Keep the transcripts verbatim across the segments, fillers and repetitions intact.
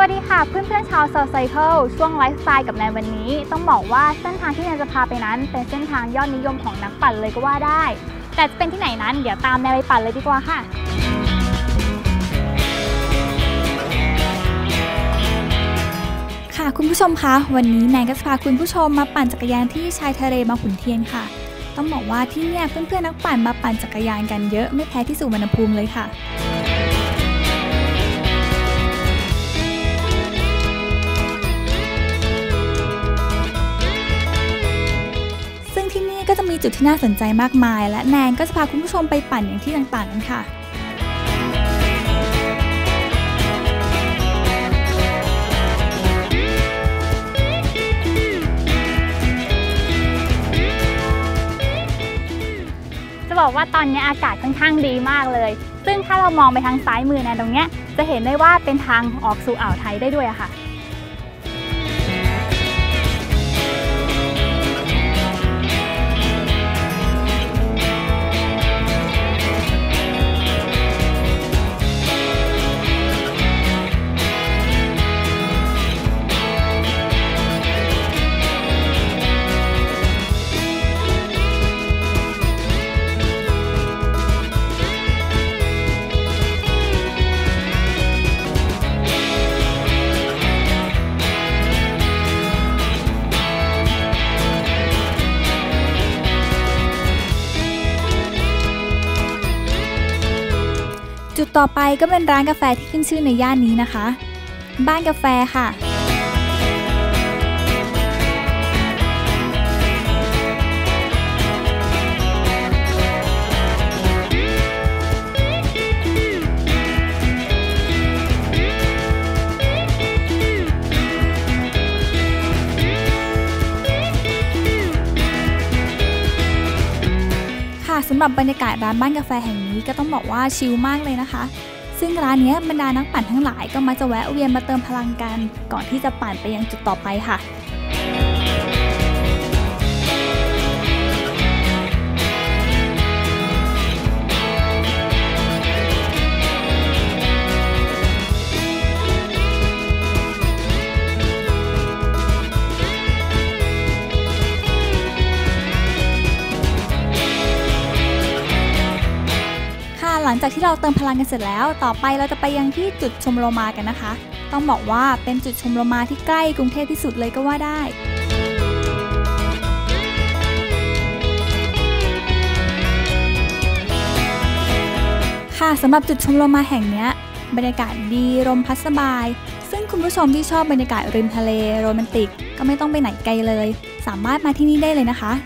วัสดีค่ะเพื่อนๆชาวโซไซเคิลช่วงไลฟ์สไตล์กับแนนวันนี้ต้องบอกว่าเส้นทางที่แนนจะพาไปนั้นเป็นเส้นทางยอดนิยมของนักปั่นเลยก็ว่าได้แต่จะเป็นที่ไหนนั้นเดี๋ยวตามแนนไปปั่นเลยดีกว่าค่ะค่ะคุณผู้ชมคะวันนี้แนนก็จะพาคุณผู้ชมมาปั่นจักรยานที่ชายทะเลบางขุนเทียนค่ะต้องบอกว่าที่นี่เพื่อนๆนักปั่นมาปั่นจักรยานกันเยอะไม่แพ้ที่สุวรรณภูมิเลยค่ะก็จะมีจุดที่น่าสนใจมากมายและแนนก็จะพาคุณผู้ชมไปปั่นอย่างที่ต่างๆกันค่ะจะบอกว่าตอนนี้อากาศค่อนข้างดีมากเลยซึ่งถ้าเรามองไปทางซ้ายมือแนนตรงนี้จะเห็นได้ว่าเป็นทางออกสู่อ่าวไทยได้ด้วยอะค่ะจุดต่อไปก็เป็นร้านกาแฟที่ขึ้นชื่อในย่านนี้นะคะบ้านกาแฟค่ะสำหรับบรรยากาศร้านบ้านกาแฟแห่งนี้ก็ต้องบอกว่าชิลมากเลยนะคะซึ่งร้านนี้บรรดานักปั่นทั้งหลายก็มักจะแวะเวียนมาเติมพลังกันก่อนที่จะปั่นไปยังจุดต่อไปค่ะหลังจากที่เราเติมพลังกันเสร็จแล้วต่อไปเราจะไปยังที่จุดชมโลมากันนะคะต้องบอกว่าเป็นจุดชมโลมาที่ใกล้กรุงเทพที่สุดเลยก็ว่าได้ค่ะสำหรับจุดชมโลมาแห่งนี้บรรยากาศดีลมพัดสบายซึ่งคุณผู้ชมที่ชอบบรรยากาศริมทะเลโรแมนติกก็ไม่ต้องไปไหนไกลเลยสามารถมาที่นี่ได้เลยนะคะ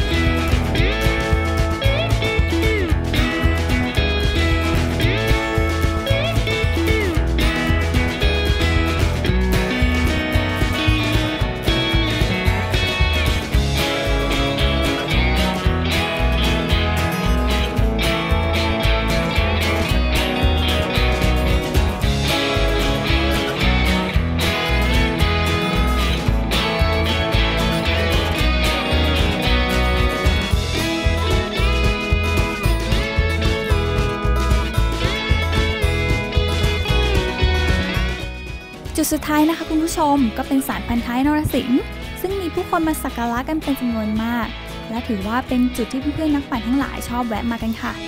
จุดสุดท้ายนะคะคุณผู้ชมก็เป็นศาลพันท้ายนรสิงห์ซึ่งมีผู้คนมาสักการะกันเป็นจำนวนมากและถือว่าเป็นจุดที่เพื่อนๆนักปั่นทั้งหลายชอบแวะมากันค่ะ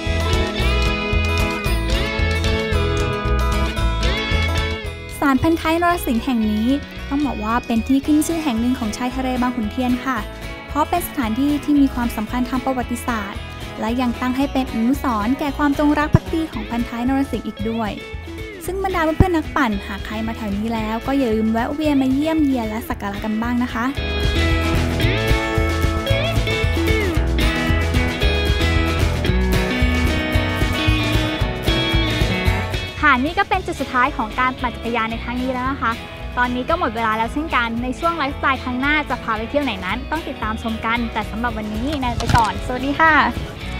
ศาลพันท้ายนรสิงห์แห่งนี้ต้องบอกว่าเป็นที่ขึ้นชื่อแห่งหนึ่งของชายทะเลบางขุนเทียนค่ะเพราะเป็นสถานที่ที่มีความสำคัญทางประวัติศาสตร์และยังตั้งให้เป็นอนุสรณ์แก่ความจงรักภักดีของพันท้ายนรสิงห์อีกด้วยซึ่งบรรดาเพื่อนๆนักปั่นหากใครมาแถวนี้แล้วก็อย่าลืมแวะเวียนมาเยี่ยมเยียนและสักการะกันบ้างนะคะค่ะนี่ก็เป็นจุดสุดท้ายของการปั่นจักรยานในครั้งนี้แล้วนะคะตอนนี้ก็หมดเวลาแล้วเช่นกันในช่วงไลฟ์สไตล์ครั้งหน้าจะพาไปเที่ยวไหนนั้นต้องติดตามชมกันแต่สำหรับวันนี้แนนไปก่อนสวัสดีค่ะ